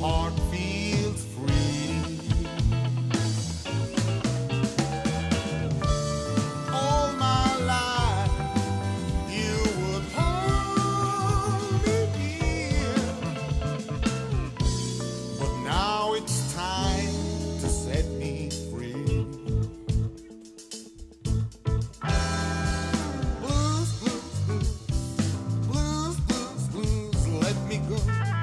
heart feels free. All my life you would hold me near, but now it's time to set me free. Blues, blues, blues, blues, blues, blues, let me go.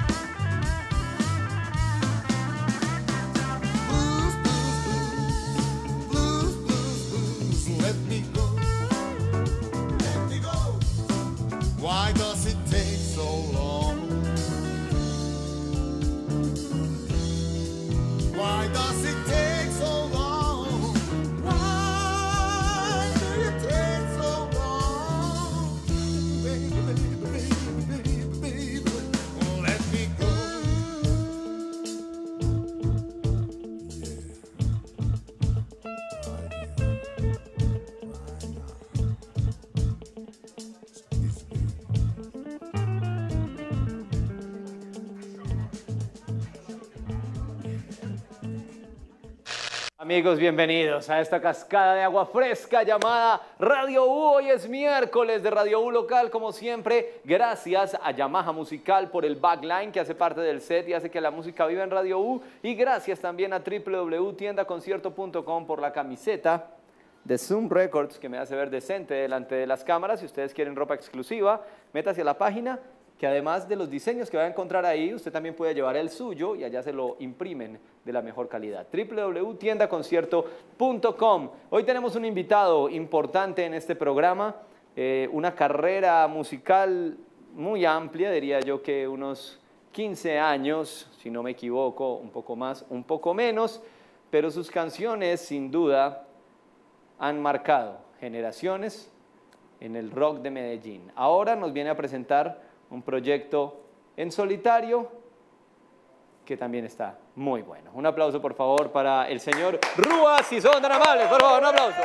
Blues, blues, blues, blues, blues, blues, let me go. Let me go. Why does it take so long? Why does it take so long? Why do you take so long? Baby, baby, baby, baby, baby, let me go. Amigos, bienvenidos a esta cascada de agua fresca llamada Radio U. Hoy es miércoles de Radio U local, como siempre. Gracias a Yamaha Musical por el backline que hace parte del set y hace que la música viva en Radio U. Y gracias también a www.tiendaconcierto.com por la camiseta de Zoom Records que me hace ver decente delante de las cámaras. Si ustedes quieren ropa exclusiva, métase a la página, que además de los diseños que va a encontrar ahí, usted también puede llevar el suyo y allá se lo imprimen de la mejor calidad. www.tiendaconcierto.com. Hoy tenemos un invitado importante en este programa, una carrera musical muy amplia, diría yo que unos 15 años, si no me equivoco, un poco más, un poco menos, pero sus canciones sin duda han marcado generaciones en el rock de Medellín. Ahora nos viene a presentar un proyecto en solitario que también está muy bueno. Un aplauso, por favor, para el señor Rúa, si son tan amables. Por favor, un aplauso.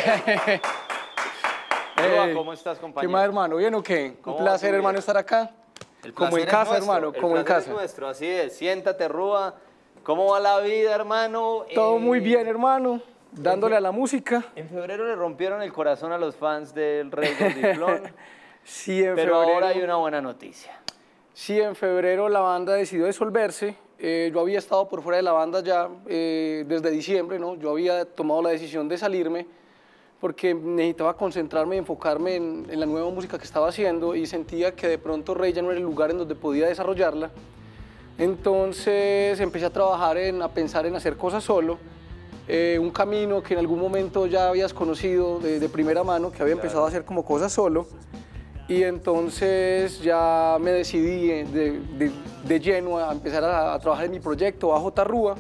Rúa, ¿cómo estás, compañero? ¿Qué más, hermano? ¿Bien o qué? Un placer, hermano, estar acá. Como en casa, hermano, como en casa. El placer es nuestro, así es. Siéntate, Rúa. ¿Cómo va la vida, hermano? Todo muy bien, hermano. Dándole a la música. En febrero le rompieron el corazón a los fans del Rey Gordiflón. Sí, en Pero febrero. ahora hay una buena noticia. Sí, en febrero la banda decidió disolverse. Yo había estado por fuera de la banda ya desde diciembre, ¿no? Yo había tomado la decisión de salirme porque necesitaba concentrarme y enfocarme en la nueva música que estaba haciendo y sentía que de pronto Rey ya no era el lugar en donde podía desarrollarla. Entonces empecé a trabajar a pensar en hacer cosas solo. Un camino que en algún momento ya habías conocido de primera mano, que había empezado a hacer como cosas solo. Y entonces ya me decidí de lleno a empezar a trabajar en mi proyecto AJ Rúa.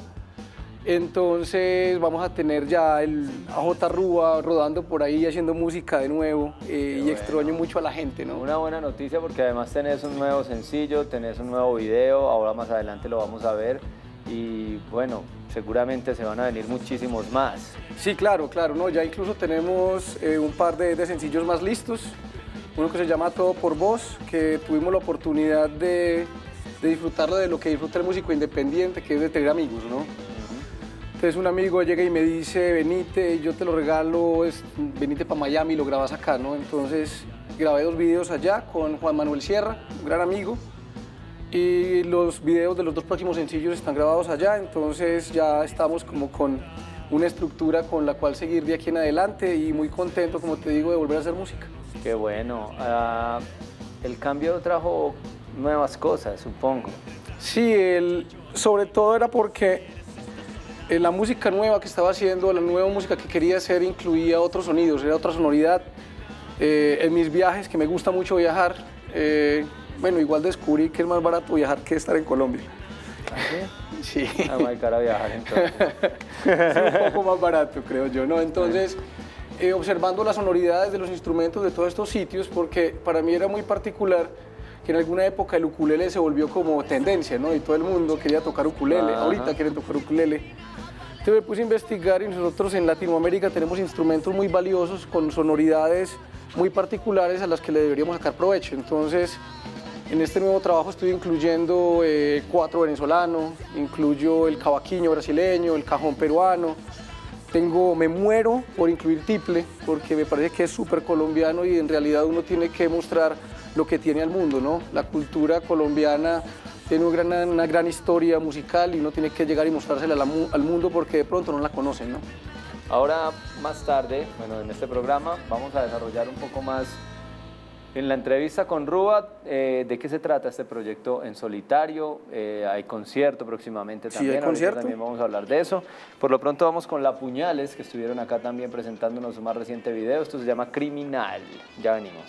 Entonces vamos a tener ya el AJ Rúa rodando por ahí haciendo música de nuevo y extraño mucho a la gente, ¿no? Una buena noticia porque además tenés un nuevo sencillo, tenés un nuevo video, ahora más adelante lo vamos a ver y bueno, seguramente se van a venir muchísimos más. Sí, claro, claro, ¿no? Ya incluso tenemos un par de sencillos más listos. Uno que se llama Todo por Vos, que tuvimos la oportunidad de disfrutarlo de lo que disfruta el músico independiente, que es de tener amigos, ¿no? Entonces un amigo llega y me dice, venite, yo te lo regalo, venite para Miami y lo grabas acá, ¿no? Entonces grabé 2 videos allá con Juan Manuel Sierra, un gran amigo, y los videos de los 2 próximos sencillos están grabados allá, entonces ya estamos como con una estructura con la cual seguir de aquí en adelante y muy contento, como te digo, de volver a hacer música. Qué bueno. El cambio trajo nuevas cosas, supongo. Sí, sobre todo era porque la música nueva que estaba haciendo, la nueva música que quería hacer incluía otros sonidos, era otra sonoridad. En mis viajes, que me gusta mucho viajar, bueno, igual descubrí que es más barato viajar que estar en Colombia. Sí. Ah, muy cara viajar entonces. Sí, un poco más barato, creo yo, ¿no? Entonces, observando las sonoridades de los instrumentos de todos estos sitios, porque para mí era muy particular que en alguna época el ukulele se volvió como tendencia, ¿no? Y todo el mundo quería tocar ukulele, ahorita quieren tocar ukulele. Entonces me puse a investigar y nosotros en Latinoamérica tenemos instrumentos muy valiosos con sonoridades muy particulares a las que le deberíamos sacar provecho. Entonces En este nuevo trabajo estoy incluyendo cuatro venezolanos, incluyo el cavaquinho brasileño, el cajón peruano. Me muero por incluir tiple porque me parece que es súper colombiano y en realidad uno tiene que mostrar lo que tiene al mundo, ¿no? La cultura colombiana tiene una gran historia musical y uno tiene que llegar y mostrársela al mundo porque de pronto no la conocen, ¿no? Ahora, más tarde, bueno, en este programa vamos a desarrollar un poco más en la entrevista con Rúa, ¿de qué se trata este proyecto en solitario? Hay concierto próximamente también. Sí, hay concierto. También vamos a hablar de eso. Por lo pronto vamos con La Puñales, que estuvieron acá también presentándonos su más reciente video. Esto se llama Criminal. Ya venimos.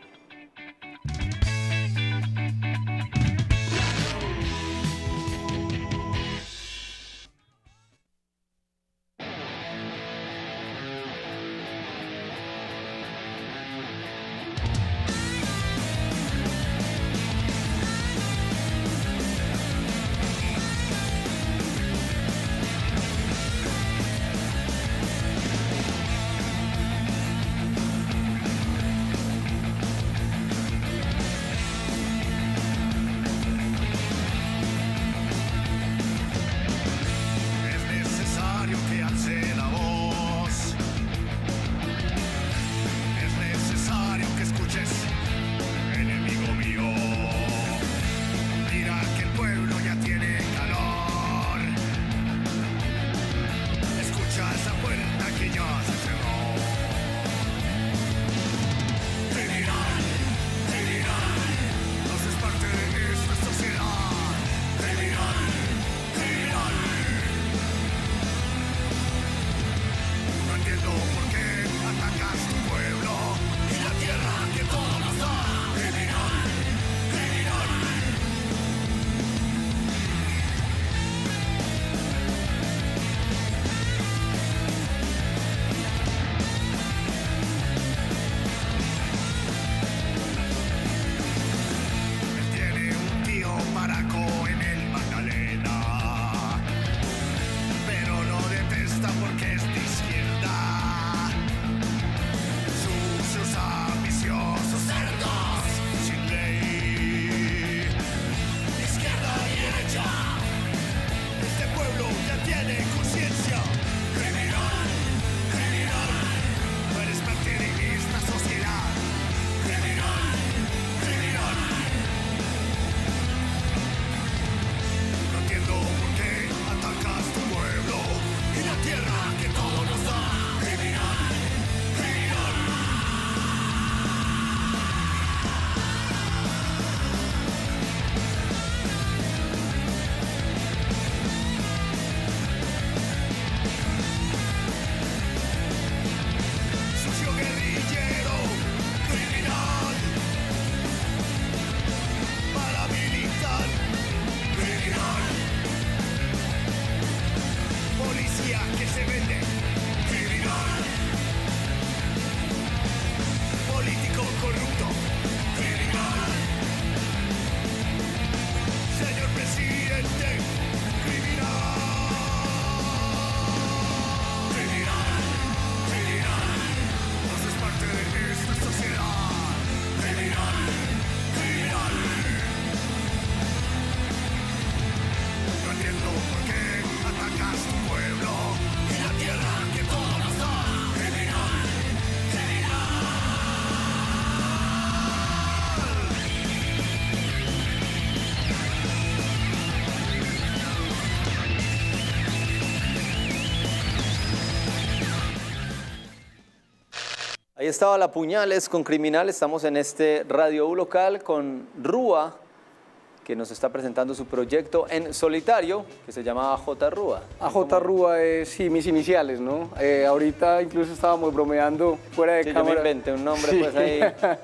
Ahí estaba La Puñales con Criminal. Estamos en este Radio U local con Rúa, que nos está presentando su proyecto en solitario, que se llama AJ Rúa. AJ Rúa es, sí, mis iniciales, ¿no? Ahorita incluso estábamos bromeando fuera de cámara. Yo me inventé un nombre, sí. Pues ahí,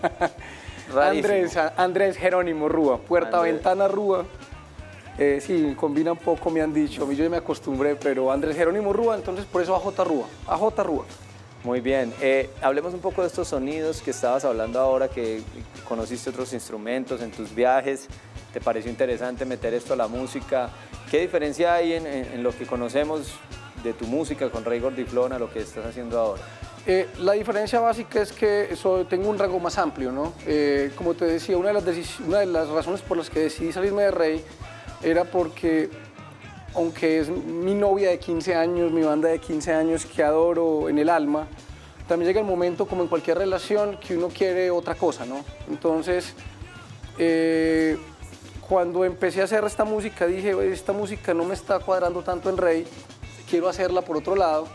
rarísimo. Andrés Jerónimo Rúa, Ventana Rúa. Sí, combina un poco, me han dicho. A mí yo ya me acostumbré, pero Andrés Jerónimo Rúa, entonces por eso AJ Rúa. AJ Rúa. Muy bien, hablemos un poco de estos sonidos que estabas hablando ahora, que conociste otros instrumentos en tus viajes, te pareció interesante meter esto a la música. ¿Qué diferencia hay en lo que conocemos de tu música con Rey Gordiflón a lo que estás haciendo ahora? La diferencia básica es que tengo un rango más amplio, ¿no? Como te decía, una de las razones por las que decidí salirme de Rey era porque, aunque es mi novia de 15 años, mi banda de 15 años que adoro en el alma, también llega el momento, como en cualquier relación, que uno quiere otra cosa, ¿no? Entonces, cuando empecé a hacer esta música, dije, esta música no me está cuadrando tanto en Rey, quiero hacerla por otro lado.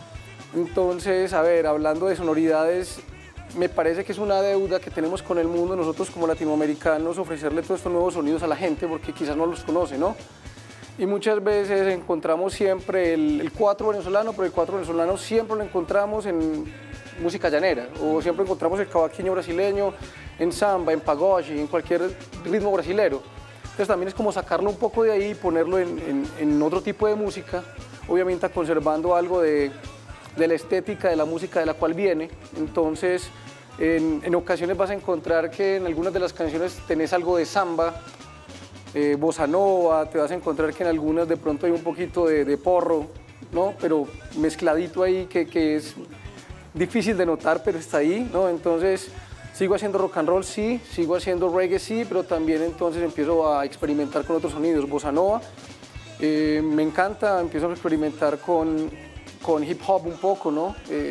Entonces, a ver, hablando de sonoridades, me parece que es una deuda que tenemos con el mundo, nosotros como latinoamericanos, ofrecerle todos estos nuevos sonidos a la gente, porque quizás no los conoce, ¿no? Y muchas veces encontramos siempre el cuatro venezolano, pero el cuatro venezolano siempre lo encontramos en música llanera, o siempre encontramos el cavaquinho brasileño en samba, en pagode, en cualquier ritmo brasilero. Entonces también es como sacarlo un poco de ahí y ponerlo en otro tipo de música, obviamente conservando algo de la estética de la música de la cual viene. Entonces, en ocasiones vas a encontrar que en algunas de las canciones tenés algo de samba, bossa nova, te vas a encontrar que en algunas de pronto hay un poquito de porro, ¿no? Pero mezcladito ahí que es difícil de notar, pero está ahí, ¿no? Entonces, sigo haciendo rock and roll, sí, sigo haciendo reggae, sí, pero también entonces empiezo a experimentar con otros sonidos, bossa nova. Me encanta, empiezo a experimentar con hip hop un poco, ¿no?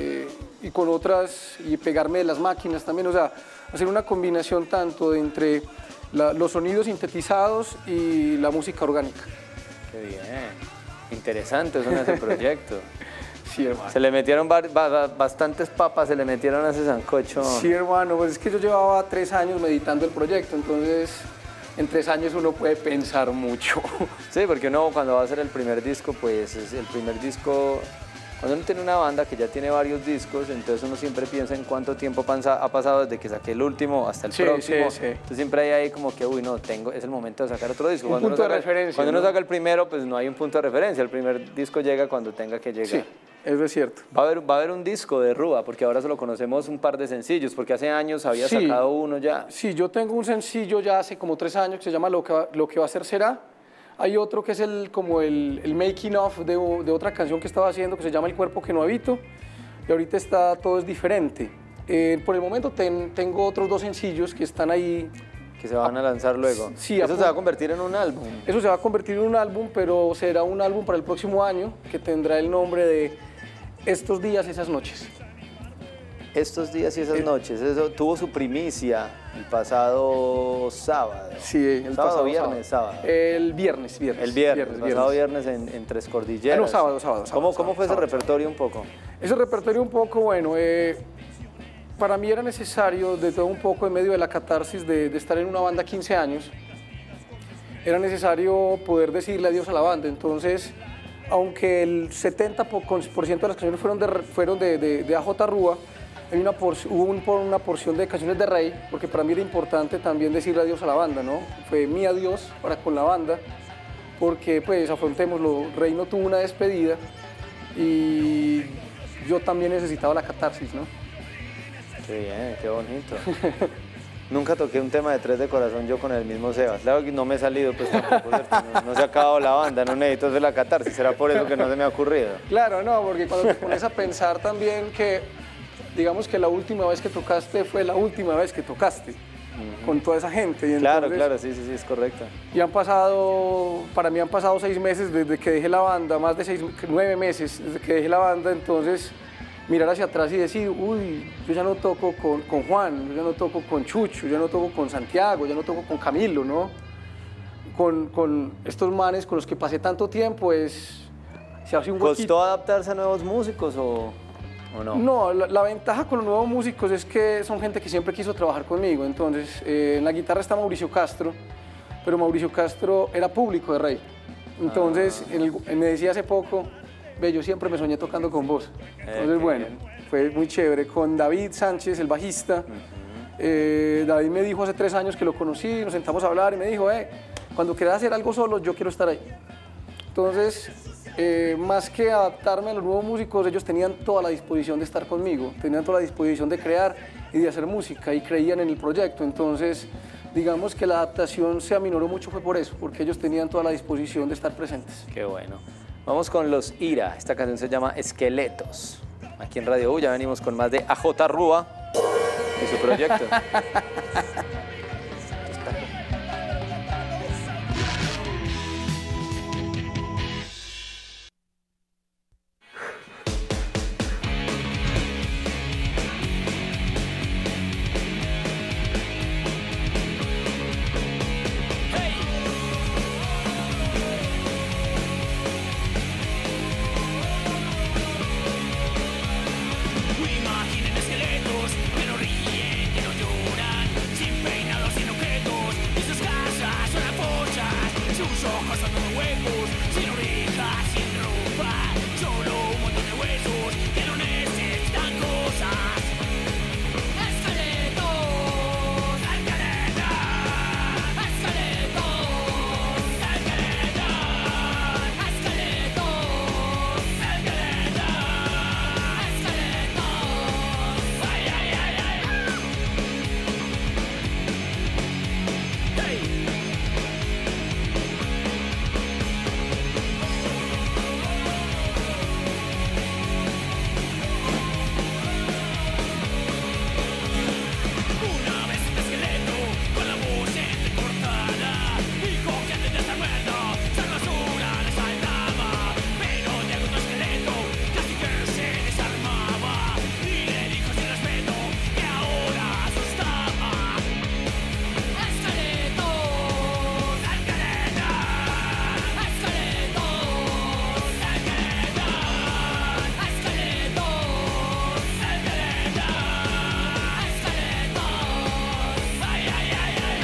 Y con otras, y pegarme de las máquinas también, o sea, hacer una combinación tanto de entre los sonidos sintetizados y la música orgánica. Qué bien, interesante suena ese proyecto. Sí, hermano. Se le metieron bastantes papas, se le metieron a ese sancocho. Sí, hermano, pues es que yo llevaba 3 años meditando el proyecto, entonces en 3 años uno puede pensar mucho. Sí, porque uno cuando va a hacer el primer disco, pues es el primer disco. Cuando uno tiene una banda que ya tiene varios discos, entonces uno siempre piensa en cuánto tiempo ha pasado desde que saqué el último hasta el próximo. Sí. Entonces siempre hay ahí como que, uy, no, es el momento de sacar otro disco. Un punto de referencia. Cuando uno saca el primero, pues no hay un punto de referencia. El primer disco llega cuando tenga que llegar. Sí, eso es cierto. Va a haber un disco de Rúa, porque ahora solo conocemos un par de sencillos, porque hace años había sacado uno ya. Sí, yo tengo un sencillo ya hace como 3 años que se llama Lo que va a ser será. Hay otro que es como el making of de otra canción que estaba haciendo que se llama El cuerpo que no habito, y ahorita todo es diferente. Por el momento tengo otros 2 sencillos que están ahí. Que se van a lanzar luego. Sí, ¿Eso se va a convertir en un álbum? Eso se va a convertir en un álbum, pero será un álbum para el próximo año que tendrá el nombre de Estos días, esas noches. Estos días y esas noches, eso tuvo su primicia el pasado sábado. Sí, el pasado viernes, sábado. El viernes. El pasado viernes en Tres Cordilleras. No, sábado. ¿Cómo fue ese repertorio un poco? Ese repertorio un poco, bueno, para mí era necesario, de todo un poco en medio de la catarsis de estar en una banda 15 años, era necesario poder decirle adiós a la banda. Entonces, aunque el 70% de las canciones fueron de AJ Rúa, hubo una porción de canciones de Rey, porque para mí era importante también decirle adiós a la banda, ¿no? Fue mi adiós para con la banda, porque pues afrontémoslo, Rey no tuvo una despedida y yo también necesitaba la catarsis, ¿no? Qué bien, qué bonito. Nunca toqué un tema de Tres de Corazón yo con el mismo Sebas. Claro que no me he salido, pues tampoco, no se ha acabado la banda, no necesito hacer la catarsis, será por eso que no se me ha ocurrido. Claro, no, porque cuando te pones a pensar también que, digamos que la última vez que tocaste fue la última vez que tocaste con toda esa gente. Y claro, entonces, claro, sí, es correcto. Y para mí han pasado 6 meses desde que dejé la banda, más de 9 meses desde que dejé la banda, entonces mirar hacia atrás y decir, uy, yo ya no toco con Juan, yo ya no toco con Chucho, yo ya no toco con Santiago, ya no toco con Camilo, ¿no? Con estos manes con los que pasé tanto tiempo, se hace un huequito. ¿Costó adaptarse a nuevos músicos o no? No, la ventaja con los nuevos músicos es que son gente que siempre quiso trabajar conmigo. Entonces, en la guitarra está Mauricio Castro, pero Mauricio Castro era público de Rey. Entonces, me decía hace poco, ve, yo siempre me soñé tocando con vos. Entonces, bueno, fue muy chévere. Con David Sánchez, el bajista, David me dijo hace 3 años que lo conocí, nos sentamos a hablar y me dijo, cuando quieras hacer algo solo, yo quiero estar ahí. Entonces, más que adaptarme a los nuevos músicos, ellos tenían toda la disposición de estar conmigo, tenían toda la disposición de crear y de hacer música y creían en el proyecto. Entonces, digamos que la adaptación se aminoró mucho fue por eso, porque ellos tenían toda la disposición de estar presentes. Qué bueno. Vamos con Los Ira, esta canción se llama Esqueletos. aquí en Radio U. Ya venimos con más de AJ Rúa y su proyecto. Imaginen esqueletos que no ríen, que no lloran, sin peinados, sin objetos, y sus casas son apoyas, sus ojos son como huecos, sin orejas, sin ropa, solo un montón de huesos que no necesitan cosas. Esqueletos, esqueletos, esqueletos, esqueletos, esqueletos, esqueletos. Ay, ay, ay, ay. Hey. Una vez un esqueleto con la voz entrecortada dijo que antes de estar muerto ser basura le saltaba, pero llegó otro esqueleto casi que se desarmaba y le dijo sin respeto que ahora asustaba. Esqueletos, esqueletos, esqueletos, esqueletos, esqueletos, esqueletos. Ay, ay, ay, ay.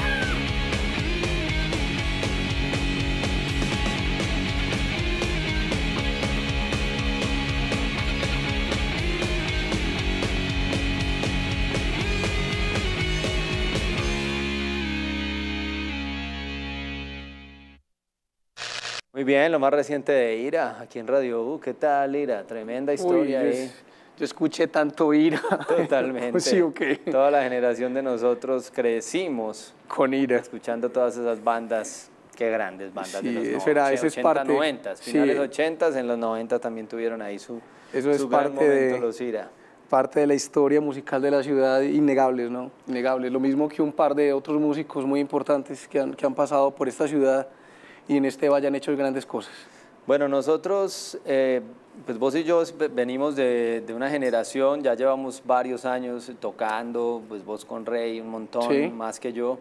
Muy bien, lo más reciente de Ira, aquí en Radio U. ¿Qué tal, Ira? Tremenda historia ahí. Yo escuché tanto Ira. Totalmente. Sí, ok. Toda la generación de nosotros crecimos Con Ira. escuchando todas esas bandas. Qué grandes bandas Sí, de los eso era- 90, eso es 80, parte- 90, sí. finales 80, en los 90 también tuvieron ahí su Eso es su gran parte de- momento, los Ira. Parte de la historia musical de la ciudad, innegables, ¿no? Innegables. Lo mismo que un par de otros músicos muy importantes que han pasado por esta ciudad y en este valle han hecho grandes cosas. Bueno, nosotros, pues vos y yo venimos de una generación, ya llevamos varios años tocando, pues vos con Rey un montón, Sí. más que yo.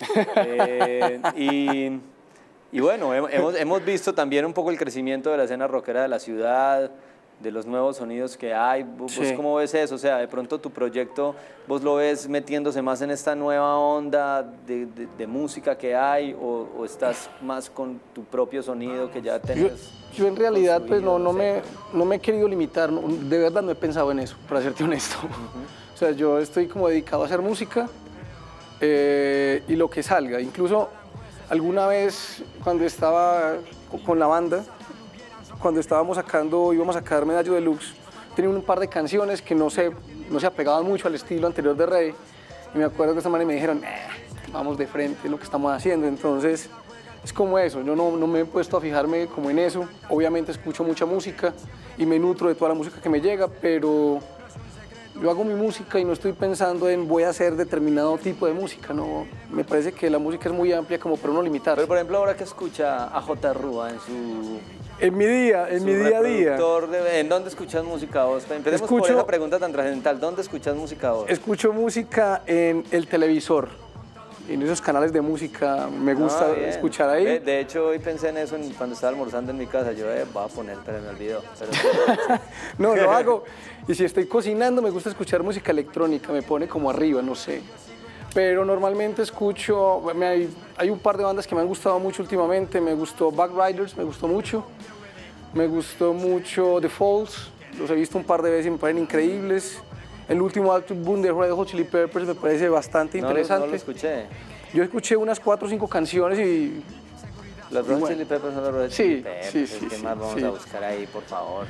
Y bueno, hemos visto también un poco el crecimiento de la escena rockera de la ciudad, de los nuevos sonidos que hay. ¿Vos Sí. cómo ves eso? O sea, de pronto tu proyecto, ¿vos lo ves metiéndose más en esta nueva onda de música que hay o estás más con tu propio sonido que ya Yo, tenés? yo en realidad pues construido, no sé? me he querido limitar, de verdad no he pensado en eso, para serte honesto. O sea, yo estoy como dedicado a hacer música y lo que salga. Incluso alguna vez cuando estaba con la banda, cuando íbamos a sacar Medallo Deluxe, tenía un par de canciones que no se apegaban mucho al estilo anterior de Rey. Y me acuerdo que esta manera me dijeron, vamos de frente, es lo que estamos haciendo. Entonces, es como eso, yo no me he puesto a fijarme como en eso. Obviamente escucho mucha música y me nutro de toda la música que me llega, pero yo hago mi música y no estoy pensando en voy a hacer determinado tipo de música, no. Me parece que la música es muy amplia como para uno limitarse. Pero por ejemplo, ahora que escucha a J. Rúa en En mi día a día. ¿En dónde escuchas música vos? Empecemos por Escucho- esa pregunta tan trascendental. ¿Dónde escuchas música vos? Escucho música en el televisor, en esos canales de música, me gusta Bien. escuchar ahí. De hecho, hoy pensé en eso cuando estaba almorzando en mi casa. Yo, voy a poner, pero me olvidó. Pero, No, lo hago. Y si estoy cocinando, me gusta escuchar música electrónica, me pone como arriba, no sé. Pero normalmente escucho, hay un par de bandas que me han gustado mucho últimamente. Me gustó Backriders, me gustó mucho. Me gustó mucho The Falls, los he visto un par de veces y me parecen increíbles. El último álbum de Red Hot Chili Peppers me parece bastante interesante. No lo escuché. Yo escuché unas 4 o 5 canciones y Los Red bueno. Chili Peppers son los Red Sí, Chili Peppers. sí, ¿Qué sí, más vamos sí. a buscar ahí, por favor?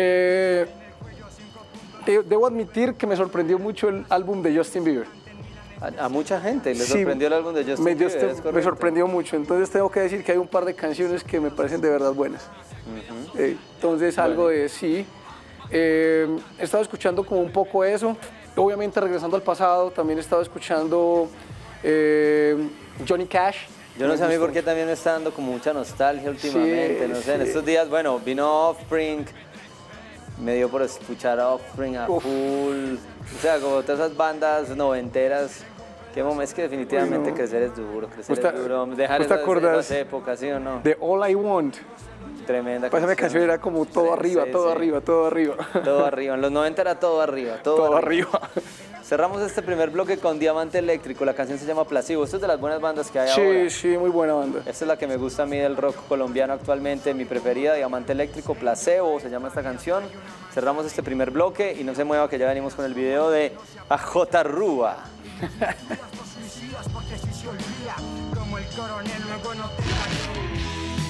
debo admitir que me sorprendió mucho el álbum de Justin Bieber. A mucha gente le Sí, sorprendió el álbum de Justin Bieber, es me correcto. sorprendió mucho, entonces tengo que decir que hay un par de canciones que me parecen de verdad buenas. Entonces algo de sí. He estado escuchando como un poco eso. Obviamente regresando al pasado, también he estado escuchando Johnny Cash. Yo no sé a mí por qué también me está dando como mucha nostalgia últimamente, Sí, no sé, en sí. estos días, bueno, vino Offspring, me dio por escuchar a Offspring a Uf. full, o sea, como todas esas bandas noventeras, qué momento, es que definitivamente Uy, no. crecer es duro, crecer ¿Vos te- es duro, dejar vos te esas acordás épocas, ¿sí o no? De All I Want. Tremenda Pues esa canción era como todo Sí, arriba, sí, todo sí. arriba, todo arriba. Todo arriba, en los 90 era todo arriba, Todo arriba. Cerramos este primer bloque con Diamante Eléctrico, la canción se llama Placebo, esto es de las buenas bandas que hay ahora. Sí, sí, muy buena banda. Esta es la que me gusta a mí del rock colombiano actualmente, mi preferida, Diamante Eléctrico, Placebo, se llama esta canción. Cerramos este primer bloque y no se mueva que ya venimos con el video de AJ Rúa. Porque si se olvida, como el coronel luego no te